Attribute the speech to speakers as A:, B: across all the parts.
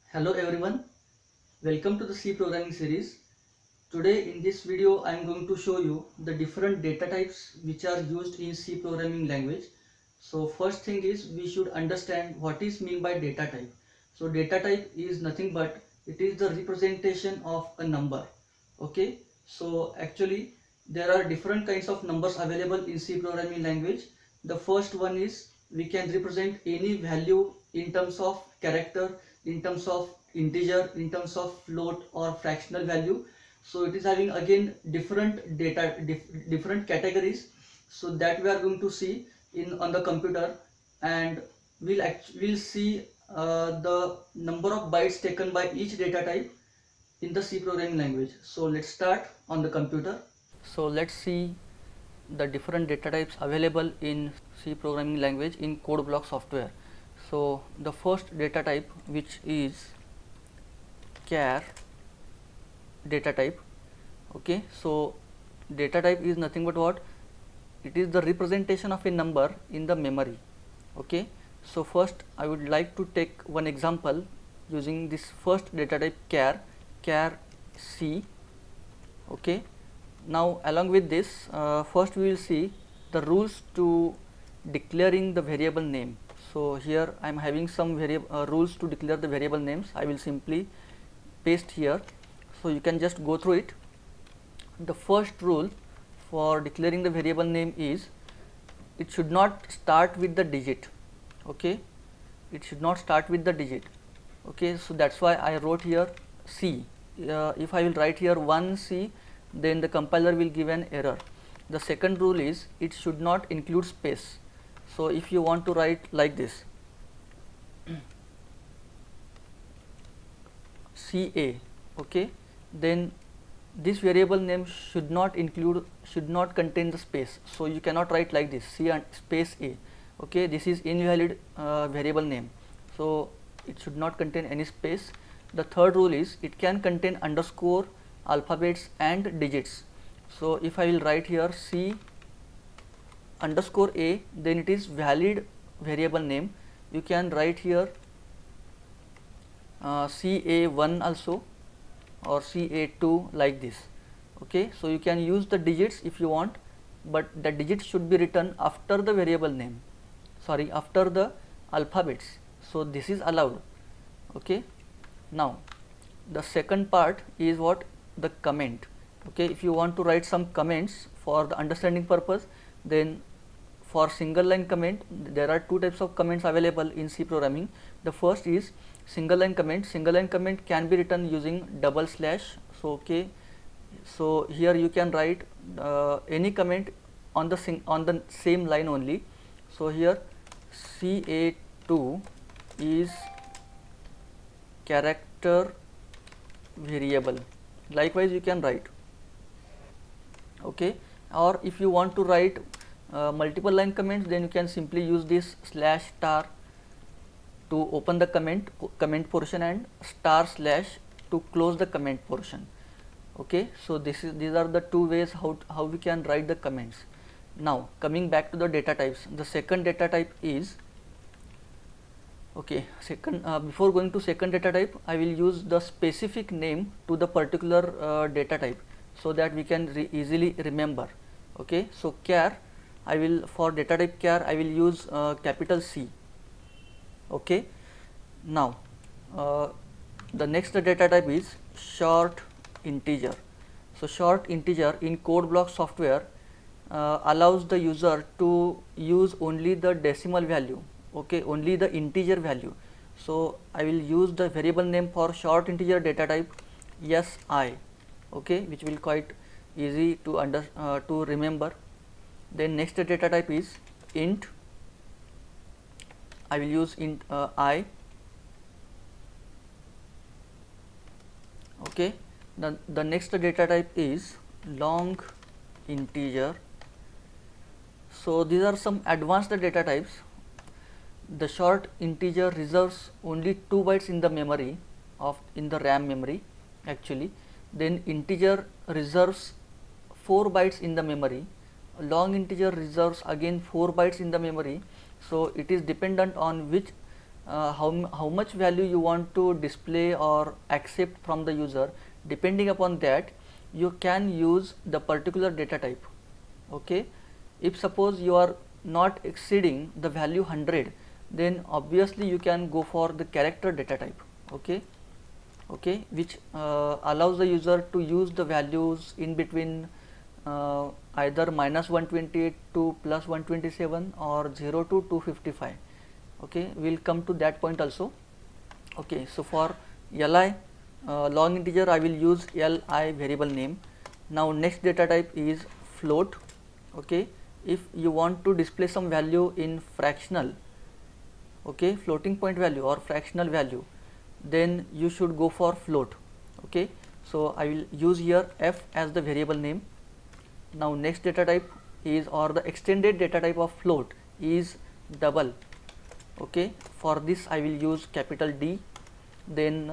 A: Hello everyone, welcome to the C programming series. Today in this video I am going to show you the different data types which are used in C programming language. So first thing is we should understand what is meant by data type. So data type is nothing but it is the representation of a number. Okay, so actually there are different kinds of numbers available in C programming language. The first one is we can represent any value in terms of character, in terms of integer, in terms of float or fractional value. So it is having again different different categories, so that we are going to see in on the computer, and we'll see the number of bytes taken by each data type in the C programming language. So let's start on the computer. So let's see the different data types available in C programming language in code block software. So the first data type, which is char data type. Okay, so data type is nothing but what? It is the representation of a number in the memory. Okay, so first I would like to take one example using this first data type char C. Okay, now along with this, first we will see the rules to declaring the variable name. So here I am having some rules to declare the variable names. I will simply paste here, so you can just go through it. The first rule for declaring the variable name is it should not start with the digit. Okay, it should not start with the digit. Okay, so that's why I wrote here C. If I will write here 1C, then the compiler will give an error. The second rule is it should not include space. So if you want to write like this CA, okay, then this variable name should not contain the space. So you cannot write like this C and space A. Okay, this is invalid variable name, so it should not contain any space. The third rule is it can contain underscore, alphabets and digits. So if I will write here C underscore A, then it is valid variable name. You can write here CA1 also or CA2 like this. Okay, so you can use the digits if you want, but the digits should be written after the variable name, sorry, after the alphabets. So this is allowed. Okay, now the second part is what? The comment. Okay, if you want to write some comments for the understanding purpose, then for single line comment there are two types of comments available in C programming. The first is single line comment. Single line comment can be written using double slash. So okay, so here you can write any comment on the same line only. So here CA2 is character variable. Likewise you can write. Okay, or if you want to write multiple line comments, then you can simply use this slash star to open the comment portion and star slash to close the comment portion. Okay, so these are the two ways how we can write the comments. Now coming back to the data types, the second data type is, okay, before going to second data type, I will use the specific name to the particular data type, so that we can easily remember. Okay, so char, I will, for data type char I will use capital C. Okay, now the next data type is short integer. So short integer in code block software allows the user to use only the decimal value. Okay, only the integer value. So I will use the variable name for short integer data type SI. Okay, which will quite easy to remember. Then next data type is int. I will use int I. Okay, the next data type is long integer. So these are some advanced data types. The short integer reserves only 2 bytes in the memory in the RAM memory actually. Then integer reserves 4 bytes in the memory. Long integer reserves again 4 bytes in the memory. So it is dependent on which how much value you want to display or accept from the user. Depending upon that, you can use the particular data type. Okay, if suppose you are not exceeding the value 100, then obviously you can go for the character data type. Okay, which allows the user to use the values in between either -128 to +127 or 0 to 255. Okay, we'll come to that point also. Okay, so for li long integer, I will use li variable name. Now next data type is float. Okay, if you want to display some value in fractional, okay, floating point value or fractional value, then you should go for float. Okay, so I will use here f as the variable name. Now next data type is, or the extended data type of float is double. Okay, for this I will use capital D. Then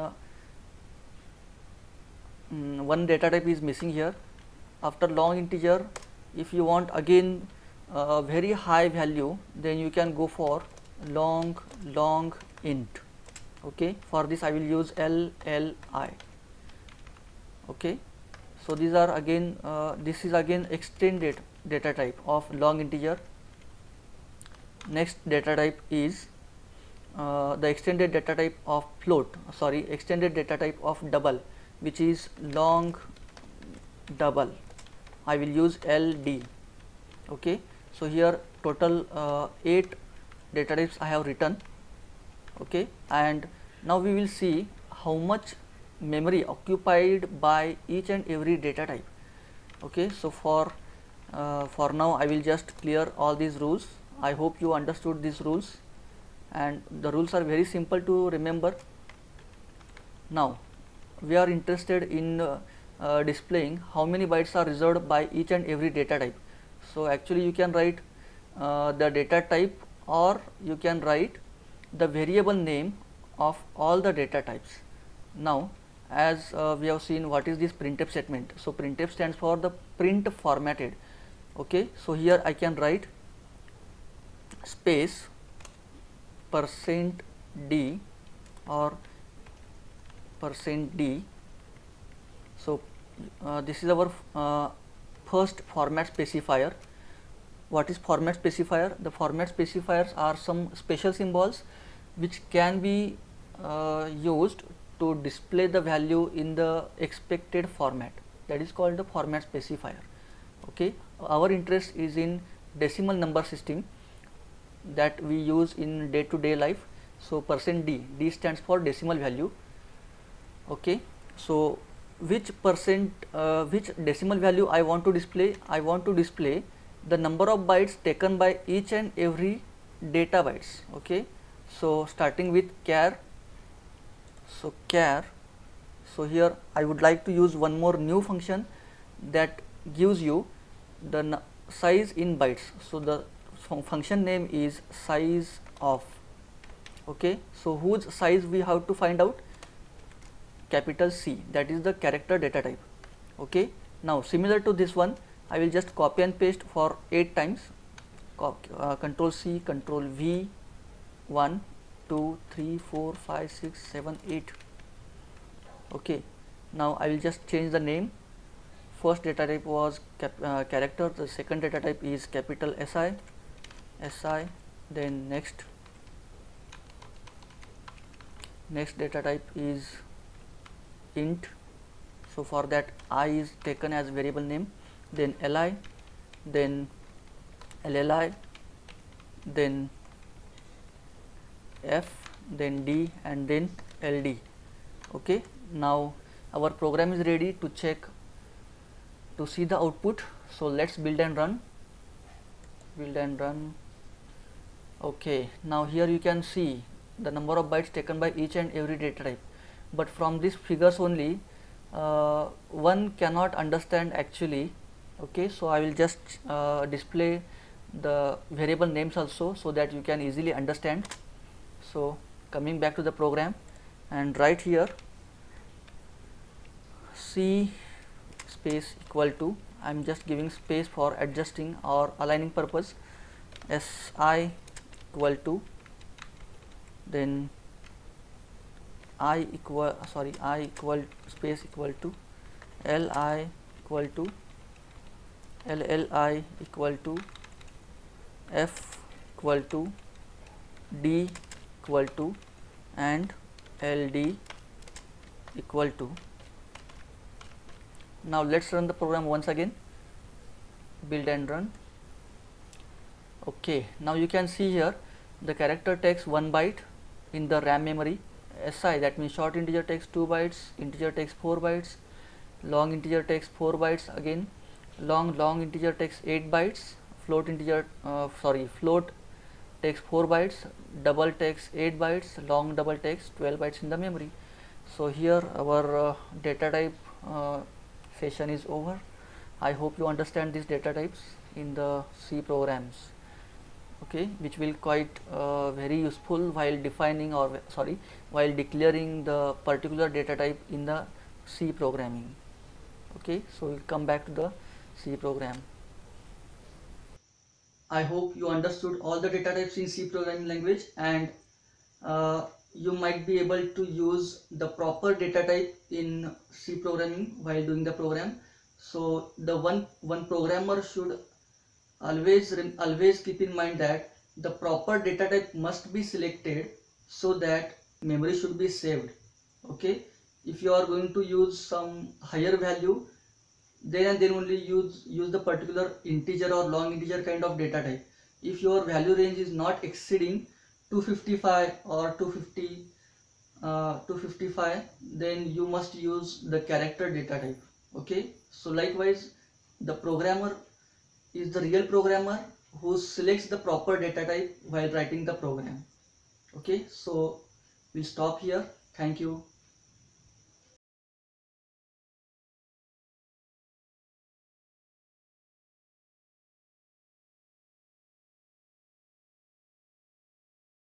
A: one data type is missing here. After long integer, if you want again very high value, then you can go for long int. Okay, for this I will use LLI. Okay, so these are again this is again extended data type of long integer. Next data type is the extended data type of float, sorry, extended data type of double, which is long double. I will use LD. Okay, so here total 8 data types I have written. Okay, and now we will see how much memory occupied by each and every data type. Okay, so for now I will just clear all these rules. I hope you understood these rules, and the rules are very simple to remember. Now we are interested in displaying how many bytes are reserved by each and every data type. So actually you can write the data type, or you can write the variable name of all the data types. Now as we have seen what is this printf statement. So printf stands for the print formatted. Okay, so here I can write space %d or %d. So this is our first format specifier. What is format specifier? The format specifiers are some special symbols which can be used to display the value in the expected format. That is called the format specifier. Okay, our interest is in decimal number system that we use in day-to-day life. So %d, d stands for decimal value. Okay, so which decimal value I want to display? I want to display the number of bytes taken by each and every data bytes. Okay, so starting with char. So char, so here I would like to use one more new function that gives you the size in bytes. So the function name is size of. Okay, so whose size we have to find out? Capital C, that is the character data type. Okay, now similar to this one, I will just copy and paste for 8 times. Control C, Control V, 1, 2, 3, 4, 5, 6, 7, 8. Okay, now I will just change the name. First data type was character, the second data type is capital SI, then next data type is int. So for that I is taken as variable name, then li, then lli, then f, then d, and then ld. Okay, now our program is ready to check, to see the output. So let's build and run. Okay, now here you can see the number of bytes taken by each and every data type, but from these figures only one cannot understand actually. Okay, so I will just display the variable names also so that you can easily understand. So coming back to the program and write here C space equal to, I am just giving space for adjusting or aligning purpose, SI equal to then I equal space equal to li equal to LLI equal to f equal to d equal to and LD equal to. Now let's run the program once again, build and run. Okay, now you can see here the character takes 1 byte in the RAM memory. SI, that means short integer, takes 2 bytes, integer takes 4 bytes, long integer takes 4 bytes again, long integer takes 8 bytes, float takes 4 bytes, double takes 8 bytes, long double takes 12 bytes in the memory. So here our data type session is over. I hope you understand these data types in the C programs, okay, which will quite very useful while defining while declaring the particular data type in the C programming. Okay, so we'll come back to the C program. I hope you understood all the data types in C programming language, and you might be able to use the proper data type in C programming while doing the program. So the one programmer should always keep in mind that the proper data type must be selected so that memory should be saved. Okay, if you are going to use some higher value, then and then only use the particular integer or long integer kind of data type. If your value range is not exceeding 255 or 255, then you must use the character data type. Okay, so likewise the programmer is the real programmer who selects the proper data type while writing the program. Okay, so we'll stop here. Thank you.